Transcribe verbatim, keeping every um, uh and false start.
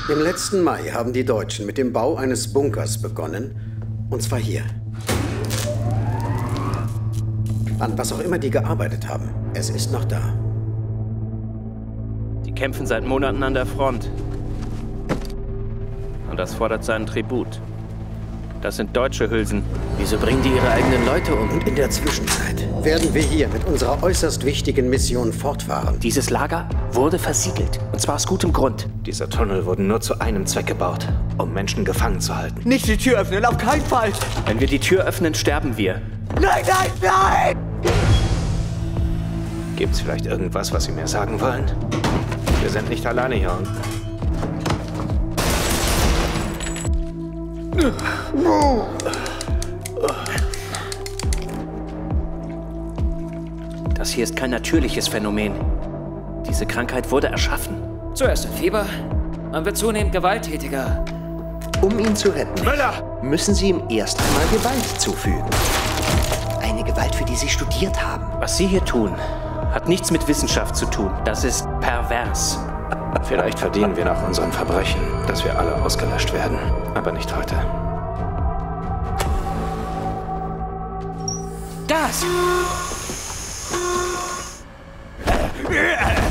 Im letzten Mai haben die Deutschen mit dem Bau eines Bunkers begonnen. Und zwar hier. An was auch immer die gearbeitet haben, es ist noch da. Die kämpfen seit Monaten an der Front. Und das fordert seinen Tribut. Das sind deutsche Hülsen. Wieso bringen die ihre eigenen Leute um? Und in der Zwischenzeit werden wir hier mit unserer äußerst wichtigen Mission fortfahren. Dieses Lager wurde versiegelt. Und zwar aus gutem Grund. Diese Tunnel wurden nur zu einem Zweck gebaut, um Menschen gefangen zu halten. Nicht die Tür öffnen, auf keinen Fall! Wenn wir die Tür öffnen, sterben wir. Nein, nein, nein! Gibt's vielleicht irgendwas, was Sie mir sagen wollen? Wir sind nicht alleine hier unten. Das hier ist kein natürliches Phänomen. Diese Krankheit wurde erschaffen. Zuerst ein Fieber, man wird zunehmend gewalttätiger. Um ihn zu retten, Müller! müssen Sie ihm erst einmal Gewalt zufügen. Eine Gewalt, für die Sie studiert haben. Was Sie hier tun, hat nichts mit Wissenschaft zu tun. Das ist pervers. Vielleicht verdienen wir nach unserem Verbrechen, dass wir alle ausgelöscht werden. Aber nicht heute. Gas!